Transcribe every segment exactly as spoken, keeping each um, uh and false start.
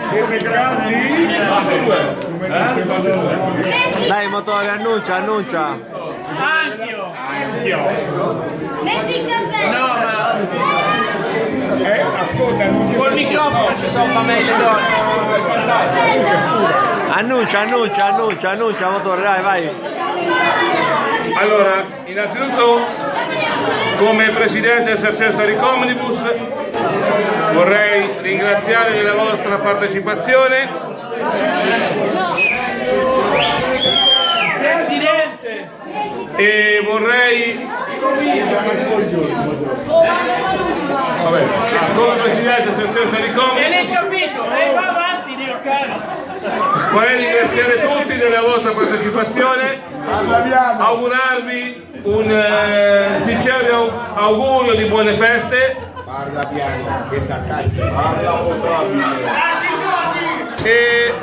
Dai motore, annuncia, annuncia. Anch'io. Anch'io. Metti il cappello. No, ma Eh, ascolta, annuncia. col microfono ci sono famiglie donne. Annuncia, annuncia, annuncia, annuncia motore, dai, vai. Allora, innanzitutto, come presidente dell'Associazione Storica Omnibus, vorrei ringraziarvi della vostra partecipazione. Presidente! E vorrei, vabbè, come presidente dell'Associazione Storica E l'hai Omnibus, capito? E va avanti, Dio caro! vorrei ringraziare tutti della vostra partecipazione, augurarvi un eh, sincero augurio di buone feste. Parla piano, che da casa. Parla potabile. E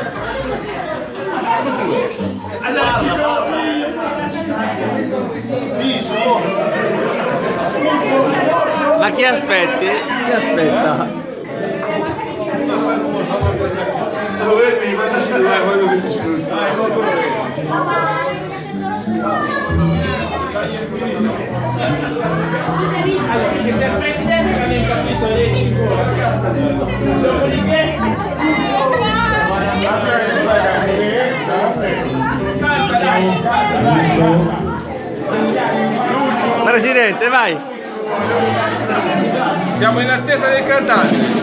Ma chi aspetti? Chi aspetta? Allora, che se il presidente non hai capito le cinque dopodiché Presidente, vai! siamo in attesa del cantante.